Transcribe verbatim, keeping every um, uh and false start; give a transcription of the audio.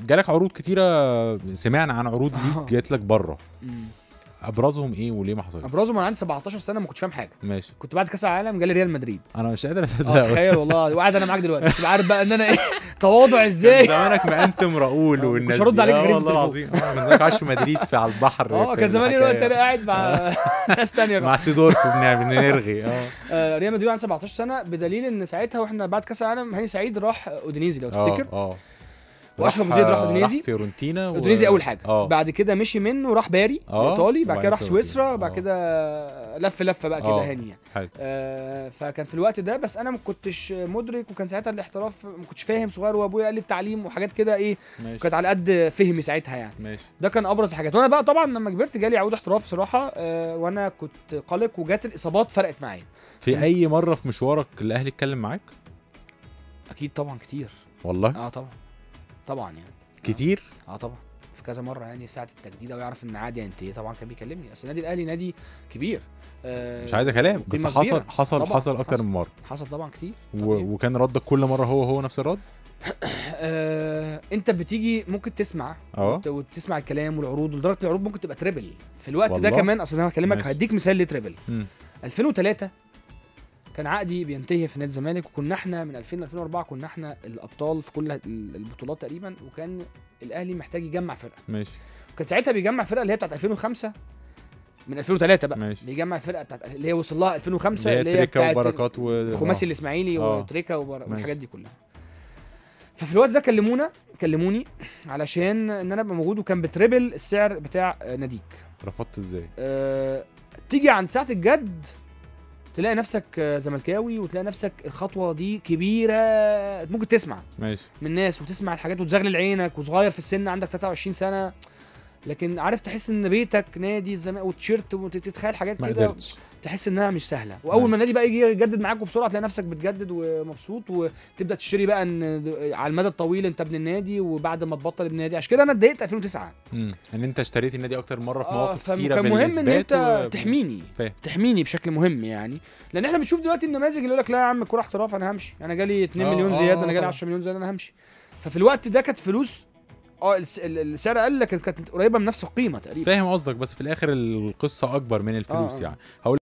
جالك عروض كتيره، سمعنا عن عروض ليك جات لك بره، ابرزهم ايه وليه ما حصلش؟ ابرزهم انا عندي سبعتاشر سنه ما كنتش فاهم حاجه. ماشي. كنت بعد كاس العالم جالي ريال مدريد. انا مش قادر اصدق. اه تخيل والله، وقاعد انا معاك دلوقتي تبقى عارف بقى ان انا ايه تواضع ازاي. زمانك ما انتم راؤول والناس مش هرد عليك غير والله العظيم. اه كان زمانك عايش في مدريد في على البحر. اه كان زماني دلوقتي انا قاعد مع ناس ثانيه مع سيدورف بنرغي. اه ريال مدريد عندي سبعتاشر سنه، بدليل ان ساعتها واحنا بعد كاس العالم هاني سعيد راح اودينيزي لو تفتكر. اه واشرف ابو زيد راح اودينيزي، راح فيورنتينا و... اودينيزي اول حاجه. أوه. بعد كده مشي منه راح باري ايطالي، بعد كده راح سويسرا، بعد كده لف لفه بقى كده هاني يعني. آه فكان في الوقت ده بس انا ما كنتش مدرك، وكان ساعتها الاحتراف ما كنتش فاهم، صغير، وابويا قال لي التعليم وحاجات كده ايه، كانت على قد فهمي ساعتها يعني. ماشي. ده كان ابرز حاجات. وانا بقى طبعا لما كبرت جالي عقود احتراف بصراحه، آه وانا كنت قلق، وجات الاصابات فرقت معايا. في م. اي مره في مشوارك الاهلي اتكلم معاك؟ اكيد طبعا كتير والله. اه طبعا طبعا يعني كتير. اه طبعا في كذا مره يعني، ساعه التجديد او يعرف ان عادي انت طبعا كان بيكلمني. اصل النادي الاهلي نادي كبير، آه مش عايز كلام، بس حصل حصل حصل اكتر حصل من مره. حصل طبعا كتير. و... وكان ردك كل مره هو هو نفس الرد؟ آه انت بتيجي ممكن تسمع وت... وتسمع الكلام والعروض، ولدرجه العروض ممكن تبقى تريبل في الوقت والله. ده كمان اصل انا هكلمك هديك مثال لتريبل. ألفين وثلاثة كان عقدي بينتهي في نادي الزمالك، وكنا احنا من ألفين ل ألفين وأربعة كنا احنا الابطال في كل البطولات تقريبا، وكان الاهلي محتاج يجمع فرقه. ماشي. وكان ساعتها بيجمع فرقه اللي هي بتاعت ألفين وخمسة، من ألفين وثلاثة بقى ماشي. بيجمع فرقه بتاعت اللي هي وصل لها ألفين وخمسة، اللي هي تريكا وبركات والخماسي الاسماعيلي وتريكا والحاجات دي كلها. ففي الوقت ده كلمونا كلموني علشان ان انا ابقى موجود، وكان بتريبل السعر بتاع ناديك. رفضت ازاي؟ أه... تيجي عند ساعه الجد تلاقي نفسك زملكاوي، وتلاقي نفسك الخطوه دي كبيره، ممكن تسمع ماشي من الناس وتسمع الحاجات وتزغلل عينك، وصغير في السن عندك تلاتة وعشرين سنه، لكن عارف تحس ان بيتك نادي الزمالك وتيشيرت، وتتخيل حاجات كده تحس انها مش سهله. واول ما النادي بقى يجي يجدد معاك وبسرعه تلاقي نفسك بتجدد ومبسوط، وتبدا تشتري بقى ان على المدى الطويل انت ابن النادي، وبعد ما تبطل ابن النادي. عشان كده انا اتضايقت ألفين وتسعة امم ان انت اشتريت النادي اكتر مره في مواقف آه كتيره، كان مهم ان انت و... تحميني فاهم. تحميني بشكل مهم يعني، لان احنا بنشوف دلوقتي النماذج اللي يقول لك لا يا عم الكوره احتراف انا همشي، انا جالي اتنين مليون زياده، انا جالي عشرة مليون زياده انا همشي. ففي الوقت ده كانت فلوس اه السعر اقل، لكن كانت قريبه من نفس القيمه تقريبا. فاهم قصدك، بس في الاخر القصه اكبر من الفلوس. آه. يعني هقول